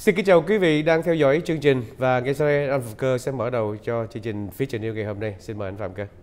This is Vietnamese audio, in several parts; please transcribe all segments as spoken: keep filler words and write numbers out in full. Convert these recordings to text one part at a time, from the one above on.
Xin kính chào quý vị đang theo dõi chương trình, và ngay sau đây anh Phạm Cơ sẽ mở đầu cho chương trình Future News ngày hôm nay. Xin mời anh Phạm Cơ.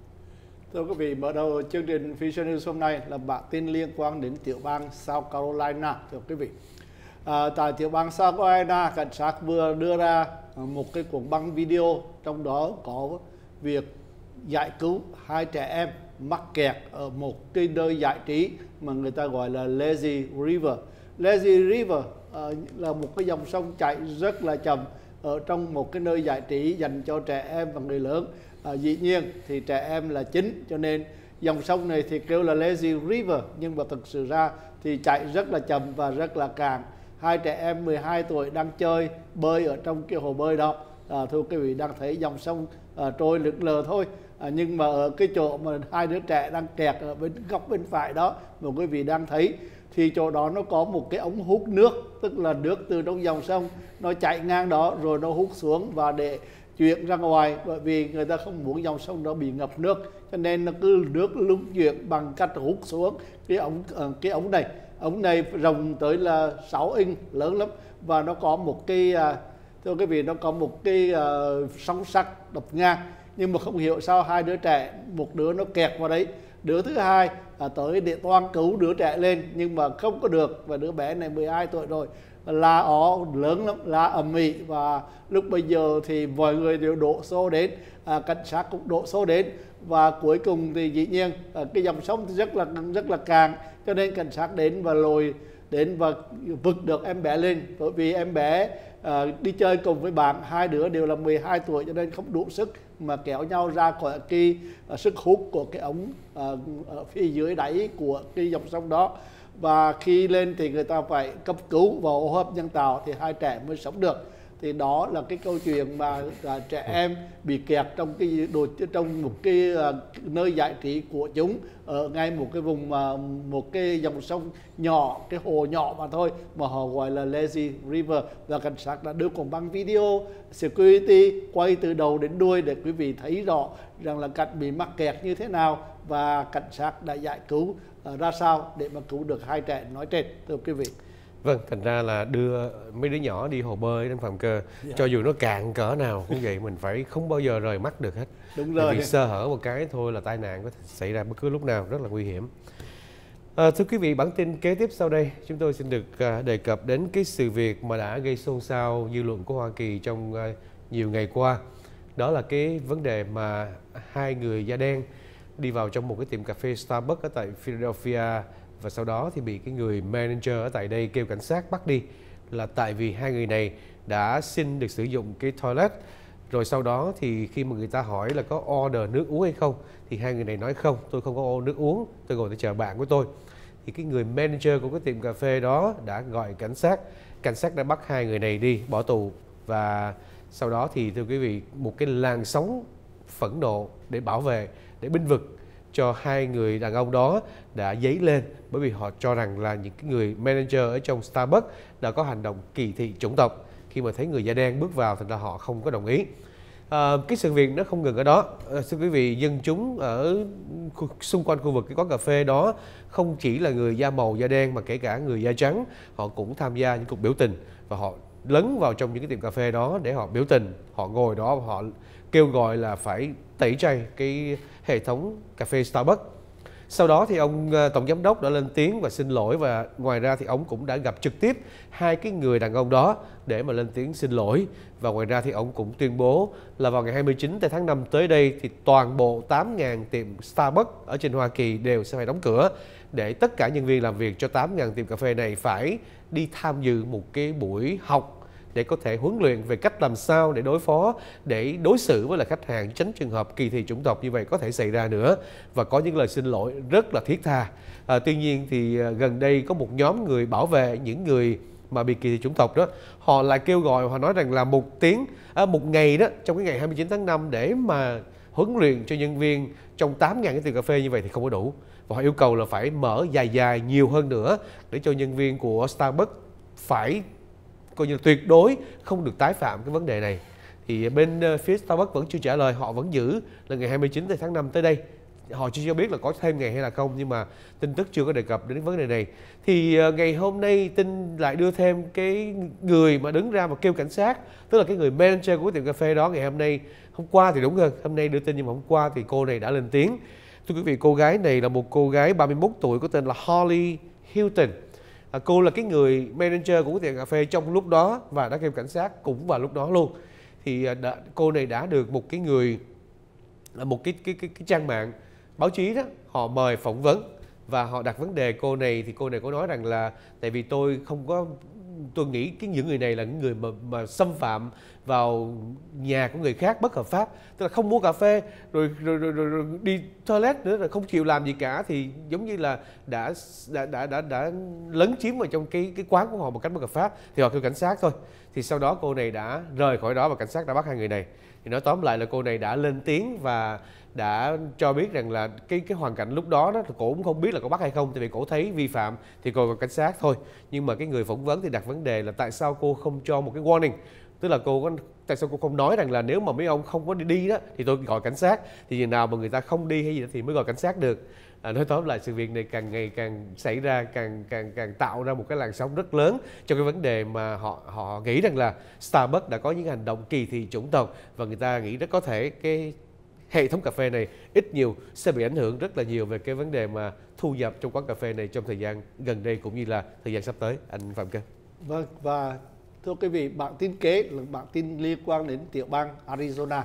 Thưa quý vị, mở đầu chương trình Future News hôm nay là bản tin liên quan đến tiểu bang South Carolina. Thưa quý vị, à, tại tiểu bang South Carolina, cảnh sát vừa đưa ra một cái cuộn băng video, trong đó có việc giải cứu hai trẻ em mắc kẹt ở một cái nơi giải trí mà người ta gọi là Lazy River. Lazy River uh, là một cái dòng sông chảy rất là chậm ở trong một cái nơi giải trí dành cho trẻ em và người lớn. Uh, dĩ nhiên thì trẻ em là chính, cho nên dòng sông này thì kêu là Lazy River, nhưng mà thực sự ra thì chạy rất là chậm và rất là cạn. Hai trẻ em mười hai tuổi đang chơi bơi ở trong cái hồ bơi đó. À, thưa quý vị, đang thấy dòng sông à, trôi lững lờ thôi. À, nhưng mà ở cái chỗ mà hai đứa trẻ đang kẹt ở bên góc bên phải đó mà quý vị đang thấy, thì chỗ đó nó có một cái ống hút nước, tức là nước từ trong dòng sông nó chạy ngang đó rồi nó hút xuống và để chuyển ra ngoài, bởi vì người ta không muốn dòng sông đó bị ngập nước, cho nên nó cứ nước luân chuyển bằng cách hút xuống cái ống cái ống này. Ống này rộng tới là sáu inch, lớn lắm, và nó có một cái thưa quý vị, nó có một cái uh, song sắt đập ngang, nhưng mà không hiểu sao hai đứa trẻ, một đứa nó kẹt vào đấy, đứa thứ hai à, tới để toan cứu đứa trẻ lên nhưng mà không có được, và đứa bé này mười hai tuổi rồi, la ó lớn lắm, la ầm ĩ, và lúc bây giờ thì mọi người đều đổ xô đến, à, cảnh sát cũng đổ xô đến, và cuối cùng thì dĩ nhiên à, cái dòng sông rất là rất là cạn, cho nên cảnh sát đến và lôi đến và vực được em bé lên, bởi vì em bé à, đi chơi cùng với bạn, hai đứa đều là mười hai tuổi cho nên không đủ sức mà kéo nhau ra khỏi cái à, sức hút của cái ống à, ở phía dưới đáy của cái dòng sông đó. Và khi lên thì người ta phải cấp cứu và hô hấp nhân tạo thì hai trẻ mới sống được. Thì đó là cái câu chuyện mà à, trẻ em bị kẹt trong cái đồ, trong một cái à, nơi giải trí của chúng ở ngay một cái vùng mà một cái dòng sông nhỏ, cái hồ nhỏ mà thôi, mà họ gọi là Lazy River. Và cảnh sát đã đưa cuộn băng video security quay từ đầu đến đuôi để quý vị thấy rõ rằng là cảnh bị mắc kẹt như thế nào và cảnh sát đã giải cứu uh, ra sao để mà cứu được hai trẻ nói trên, thưa quý vị. Vâng, thành ra là đưa mấy đứa nhỏ đi hồ bơi đến Phạm Cơ, yeah. Cho dù nó cạn cỡ nào cũng vậy, mình phải không bao giờ rời mắt được hết. Đúng rồi. Vì sơ hở một cái thôi là tai nạn có thể xảy ra bất cứ lúc nào, rất là nguy hiểm. À, thưa quý vị, bản tin kế tiếp sau đây chúng tôi xin được uh, đề cập đến cái sự việc mà đã gây xôn xao dư luận của Hoa Kỳ trong uh, nhiều ngày qua. Đó là cái vấn đề mà hai người da đen đi vào trong một cái tiệm cà phê Starbucks ở tại Philadelphia, và sau đó thì bị cái người manager ở tại đây kêu cảnh sát bắt đi, là tại vì hai người này đã xin được sử dụng cái toilet. Rồi sau đó thì khi mà người ta hỏi là có order nước uống hay không, thì hai người này nói không, tôi không có order nước uống, tôi ngồi để chờ bạn của tôi. Thì cái người manager của cái tiệm cà phê đó đã gọi cảnh sát, cảnh sát đã bắt hai người này đi bỏ tù. Và sau đó thì thưa quý vị, một cái làn sóng phẫn nộ để bảo vệ, để bênh vực cho hai người đàn ông đó đã dấy lên, bởi vì họ cho rằng là những cái người manager ở trong Starbucks đã có hành động kỳ thị chủng tộc khi mà thấy người da đen bước vào, thành ra họ không có đồng ý. À, cái sự việc nó không ngừng ở đó. À, thưa quý vị, dân chúng ở khu, xung quanh khu vực cái quán cà phê đó không chỉ là người da màu da đen mà kể cả người da trắng, họ cũng tham gia những cuộc biểu tình, và họ lấn vào trong những cái tiệm cà phê đó để họ biểu tình. Họ ngồi đó và họ kêu gọi là phải tẩy chay cái hệ thống cà phê Starbucks. Sau đó thì ông tổng giám đốc đã lên tiếng và xin lỗi, và ngoài ra thì ông cũng đã gặp trực tiếp hai cái người đàn ông đó để mà lên tiếng xin lỗi. Và ngoài ra thì ông cũng tuyên bố là vào ngày hai mươi chín tháng năm tới đây thì toàn bộ tám nghìn tiệm Starbucks ở trên Hoa Kỳ đều sẽ phải đóng cửa, để tất cả nhân viên làm việc cho tám nghìn tiệm cà phê này phải đi tham dự một cái buổi học để có thể huấn luyện về cách làm sao để đối phó, để đối xử với lại khách hàng, tránh trường hợp kỳ thị chủng tộc như vậy có thể xảy ra nữa, và có những lời xin lỗi rất là thiết tha. À, tuy nhiên thì gần đây có một nhóm người bảo vệ những người mà bị kỳ thị chủng tộc đó, họ lại kêu gọi, họ nói rằng là một tiếng, à, một ngày đó, trong cái ngày hai mươi chín tháng năm để mà huấn luyện cho nhân viên trong tám nghìn cái tiệm cà phê như vậy thì không có đủ, và họ yêu cầu là phải mở dài dài nhiều hơn nữa để cho nhân viên của Starbucks phải coi như tuyệt đối không được tái phạm cái vấn đề này. Thì bên phía Starbucks vẫn chưa trả lời, họ vẫn giữ là ngày hai mươi chín tháng năm tới đây họ chưa cho biết là có thêm ngày hay là không, nhưng mà tin tức chưa có đề cập đến vấn đề này. Thì uh, ngày hôm nay tin lại đưa thêm cái người mà đứng ra và kêu cảnh sát, tức là cái người manager của tiệm cà phê đó ngày hôm nay, hôm qua thì đúng hơn, hôm nay đưa tin nhưng mà hôm qua thì cô này đã lên tiếng. Thưa quý vị, cô gái này là một cô gái ba mươi mốt tuổi có tên là Holly Hilton. À, cô là cái người manager của tiệm cà phê trong lúc đó và đã kêu cảnh sát cũng vào lúc đó luôn. Thì đã, cô này đã được một cái người, một cái cái cái, cái trang mạng báo chí đó, họ mời phỏng vấn và họ đặt vấn đề cô này. Thì cô này có nói rằng là tại vì tôi không có, tôi nghĩ cái những người này là những người mà, mà xâm phạm vào nhà của người khác bất hợp pháp, tức là không mua cà phê rồi rồi, rồi, rồi, rồi đi toilet nữa, rồi không chịu làm gì cả, thì giống như là đã đã đã đã, đã lấn chiếm vào trong cái cái quán của họ một cách bất hợp pháp, thì họ kêu cảnh sát thôi. Thì sau đó cô này đã rời khỏi đó và cảnh sát đã bắt hai người này. Thì nói tóm lại là cô này đã lên tiếng và đã cho biết rằng là cái cái hoàn cảnh lúc đó đó cổ cũng không biết là có bắt hay không, tại vì cổ thấy vi phạm thì cô gọi cảnh sát thôi. Nhưng mà cái người phỏng vấn thì đặt vấn đề là tại sao cô không cho một cái warning, tức là cô có, tại sao cô không nói rằng là nếu mà mấy ông không có đi đi đó thì tôi gọi cảnh sát, thì giờ nào mà người ta không đi hay gì đó thì mới gọi cảnh sát được. À, nói tóm lại sự việc này càng ngày càng xảy ra, càng càng càng tạo ra một cái làn sóng rất lớn cho cái vấn đề mà họ họ nghĩ rằng là Starbucks đã có những hành động kỳ thị chủng tộc, và người ta nghĩ rất có thể cái hệ thống cà phê này ít nhiều sẽ bị ảnh hưởng rất là nhiều về cái vấn đề mà thu nhập trong quán cà phê này trong thời gian gần đây cũng như là thời gian sắp tới. Anh Phạm Cơ. Vâng, và thưa quý vị, bản tin kế là bản tin liên quan đến tiểu bang Arizona.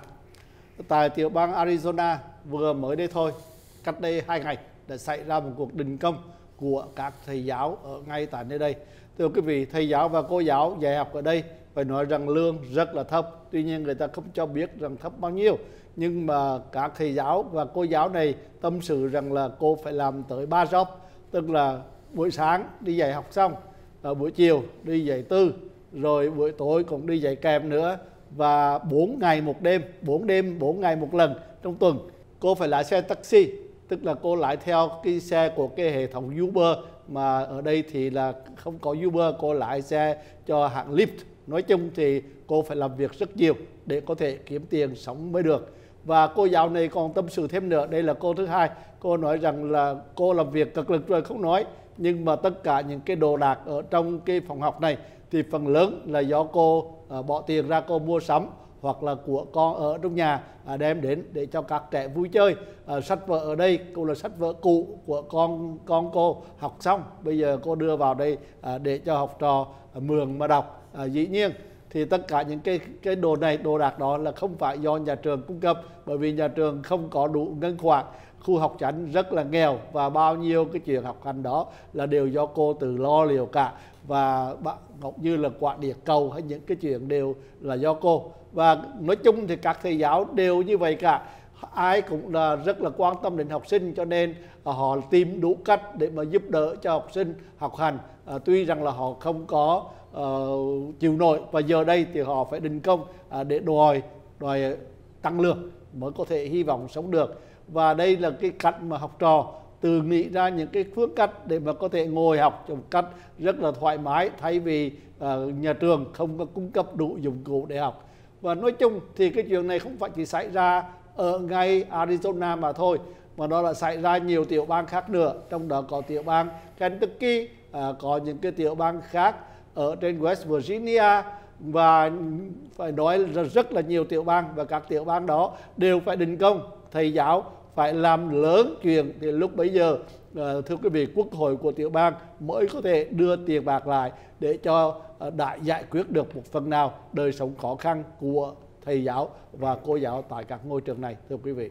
Tại tiểu bang Arizona vừa mới đây thôi, cách đây hai ngày đã xảy ra một cuộc đình công của các thầy giáo ở ngay tại nơi đây. Thưa quý vị, thầy giáo và cô giáo dạy học ở đây phải nói rằng lương rất là thấp, tuy nhiên người ta không cho biết rằng thấp bao nhiêu. Nhưng mà các thầy giáo và cô giáo này tâm sự rằng là cô phải làm tới ba job, tức là buổi sáng đi dạy học xong, buổi chiều đi dạy tư, rồi buổi tối cũng đi dạy kèm nữa, và bốn ngày một đêm, bốn đêm bốn ngày một lần trong tuần. Cô phải lái xe taxi, tức là cô lái theo cái xe của cái hệ thống Uber, mà ở đây thì là không có Uber, cô lái xe cho hãng Lyft. Nói chung thì cô phải làm việc rất nhiều để có thể kiếm tiền sống mới được. Và cô giáo này còn tâm sự thêm nữa, đây là cô thứ hai. Cô nói rằng là cô làm việc cực lực rồi không nói, nhưng mà tất cả những cái đồ đạc ở trong cái phòng học này thì phần lớn là do cô à, bỏ tiền ra cô mua sắm, hoặc là của con ở trong nhà à, đem đến để cho các trẻ vui chơi. À, sách vở ở đây cũng là sách vở cũ của con con cô học xong, bây giờ cô đưa vào đây à, để cho học trò à, mượn mà đọc. À, dĩ nhiên thì tất cả những cái cái đồ này, đồ đạc đó là không phải do nhà trường cung cấp, bởi vì nhà trường không có đủ ngân khoản, khu học chánh rất là nghèo, và bao nhiêu cái chuyện học hành đó là đều do cô tự lo liệu cả, và cũng như là quả địa cầu hay những cái chuyện đều là do cô. Và nói chung thì các thầy giáo đều như vậy cả, ai cũng là rất là quan tâm đến học sinh, cho nên họ tìm đủ cách để mà giúp đỡ cho học sinh học hành. À, tuy rằng là họ không có uh, chịu nổi, và giờ đây thì họ phải đình công uh, để đòi đòi tăng lương mới có thể hy vọng sống được. Và đây là cái cách mà học trò tự nghĩ ra những cái phương cách để mà có thể ngồi học một cách rất là thoải mái, thay vì uh, nhà trường không có cung cấp đủ dụng cụ để học. Và nói chung thì cái chuyện này không phải chỉ xảy ra ở ngay Arizona mà thôi, mà nó đã xảy ra nhiều tiểu bang khác nữa, trong đó có tiểu bang Kentucky, à, có những cái tiểu bang khác ở trên West Virginia, và phải nói là rất là nhiều tiểu bang, và các tiểu bang đó đều phải đình công. Thầy giáo phải làm lớn chuyện thì lúc bấy giờ, à, thưa quý vị, quốc hội của tiểu bang mới có thể đưa tiền bạc lại để cho à, đại giải quyết được một phần nào đời sống khó khăn của thầy giáo và cô giáo tại các ngôi trường này, thưa quý vị.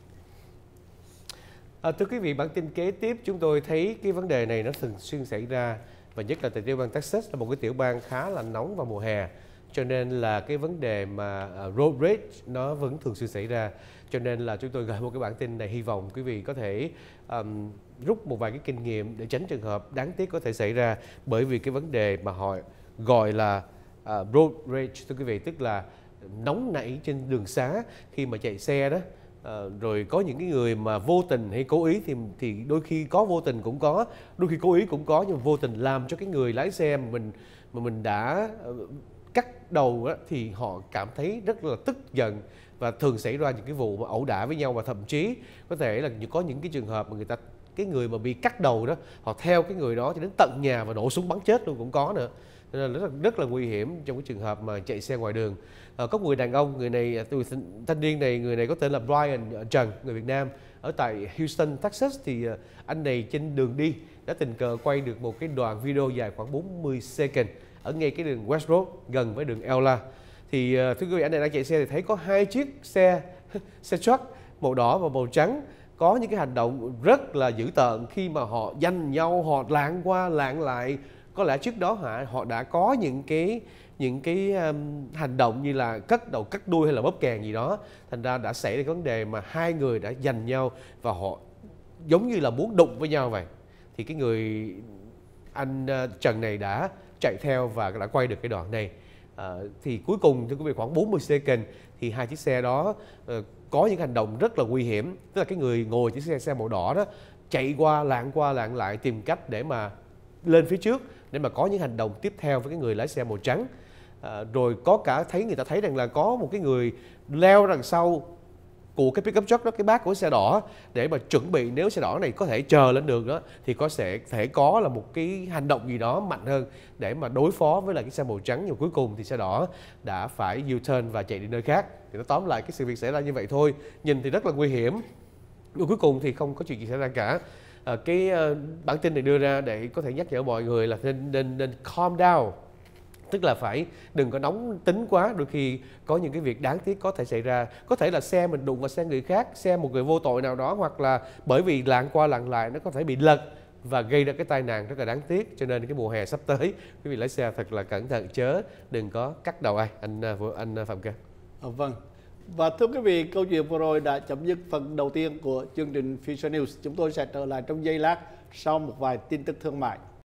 À, thưa quý vị, bản tin kế tiếp chúng tôi thấy cái vấn đề này nó thường xuyên xảy ra, và nhất là tại tiểu bang Texas là một cái tiểu bang khá là nóng vào mùa hè, cho nên là cái vấn đề mà uh, road rage nó vẫn thường xuyên xảy ra. Cho nên là chúng tôi gửi một cái bản tin này, hy vọng quý vị có thể um, rút một vài cái kinh nghiệm để tránh trường hợp đáng tiếc có thể xảy ra, bởi vì cái vấn đề mà họ gọi là uh, road rage, thưa quý vị, tức là nóng nảy trên đường xá khi mà chạy xe đó. À, rồi có những cái người mà vô tình hay cố ý thì thì đôi khi có vô tình cũng có, đôi khi cố ý cũng có, nhưng mà vô tình làm cho cái người lái xe mà mình mà mình đã uh, cắt đầu đó, thì họ cảm thấy rất là tức giận và thường xảy ra những cái vụ mà ẩu đả với nhau, và thậm chí có thể là có những cái trường hợp mà người ta cái người mà bị cắt đầu đó, họ theo cái người đó cho đến tận nhà và nổ súng bắn chết luôn cũng có nữa. Nên là rất là, rất là nguy hiểm trong cái trường hợp mà chạy xe ngoài đường. À, có một người đàn ông, người này từ thanh niên này, người này có tên là Brian Trần, người Việt Nam ở tại Houston, Texas. Thì anh này trên đường đi đã tình cờ quay được một cái đoạn video dài khoảng bốn mươi second ở ngay cái đường West Road gần với đường Ella. Thì thưa quý vị, anh này đang chạy xe thì thấy có hai chiếc xe xe truck màu đỏ và màu trắng có những cái hành động rất là dữ tợn khi mà họ giành nhau, họ lạng qua lạng lại. Có lẽ trước đó họ họ đã có những cái những cái um, hành động như là cắt đầu cắt đuôi hay là bóp kèn gì đó, thành ra đã xảy ra cái vấn đề mà hai người đã giành nhau và họ giống như là muốn đụng với nhau vậy. Thì cái người anh uh, Trần này đã chạy theo và đã quay được cái đoạn này. Uh, thì cuối cùng thưa quý vị, khoảng bốn mươi second thì hai chiếc xe đó uh, có những hành động rất là nguy hiểm. Tức là cái người ngồi chiếc xe xe màu đỏ đó chạy qua lạng qua lạng lại tìm cách để mà lên phía trước để mà có những hành động tiếp theo với cái người lái xe màu trắng. À, rồi có cả thấy người ta thấy rằng là có một cái người leo đằng sau của cái pickup truck đó, cái bác của xe đỏ, để mà chuẩn bị nếu xe đỏ này có thể chờ lên đường đó thì có sẽ thể có là một cái hành động gì đó mạnh hơn để mà đối phó với lại cái xe màu trắng. Nhưng cuối cùng thì xe đỏ đã phải U-turn và chạy đi nơi khác. Thì nó tóm lại cái sự việc xảy ra như vậy thôi, nhìn thì rất là nguy hiểm, nhưng cuối cùng thì không có chuyện gì xảy ra cả. À, cái uh, bản tin này đưa ra để có thể nhắc nhở mọi người là nên nên nên calm down, tức là phải đừng có nóng tính quá. Đôi khi có những cái việc đáng tiếc có thể xảy ra, có thể là xe mình đụng vào xe người khác, xe một người vô tội nào đó, hoặc là bởi vì lạng qua lạng lại nó có thể bị lật và gây ra cái tai nạn rất là đáng tiếc. Cho nên cái mùa hè sắp tới, quý vị lái xe thật là cẩn thận, chớ đừng có cắt đầu ai. Anh anh Phạm Cơ. À, vâng. Và thưa quý vị, câu chuyện vừa rồi đã chấm dứt phần đầu tiên của chương trình Future News. Chúng tôi sẽ trở lại trong giây lát sau một vài tin tức thương mại.